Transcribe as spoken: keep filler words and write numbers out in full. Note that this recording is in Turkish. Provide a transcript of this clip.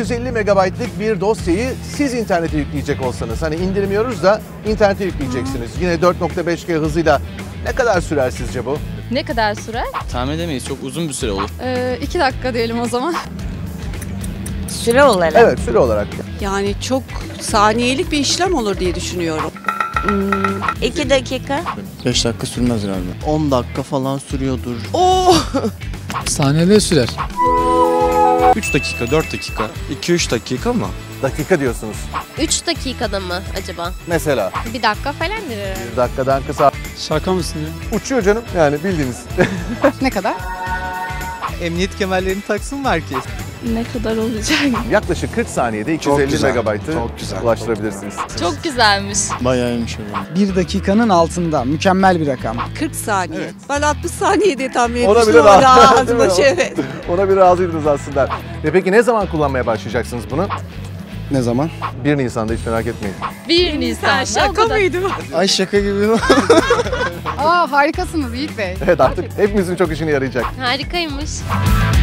yüz elli megabaytlık bir dosyayı siz internete yükleyecek olsanız, hani indirmiyoruz da internete yükleyeceksiniz. Yine dört nokta beş G hızıyla ne kadar sürer sizce bu? Ne kadar sürer? Tahmin edemeyiz. Çok uzun bir süre olur. Ee, iki dakika diyelim o zaman. Süre olarak. Evet, süre olarak. Yani çok saniyelik bir işlem olur diye düşünüyorum. Hmm, iki dakika. beş dakika sürmez herhalde. on dakika falan sürüyordur. Oo! Saniyede sürer. üç dakika, dört dakika, iki üç dakika mı? Dakika diyorsunuz. üç dakikada mı acaba? Mesela Bir dakika falandır herhalde. bir dakikadan kısa. Şaka mısın ya? Uçuyor canım, yani bildiğiniz. Ne kadar? Emniyet kemerlerini taksın mı herkes? Ne kadar olacak? Yaklaşık kırk saniyede iki yüz elli güzel, megabaytı çok güzel. ulaştırabilirsiniz. Çok güzelmiş. Bayağı iyiymiş o zaman. Bir dakikanın altında. Mükemmel bir rakam. kırk saniye. Evet. Ben altmış saniye diye tahmin Ona etmiştim bile ama rahat- daha az değil mi? başı, evet. Ona bir razıydınız aslında. E peki ne zaman kullanmaya başlayacaksınız bunu? Ne zaman? bir Nisan'da, hiç merak etmeyin. bir Nisan. Şaka mıydı bu? Ay şaka gibi. Aa harikasınız Yiğit Bey. Evet, artık hepimizin çok işine yarayacak. Harikaymış.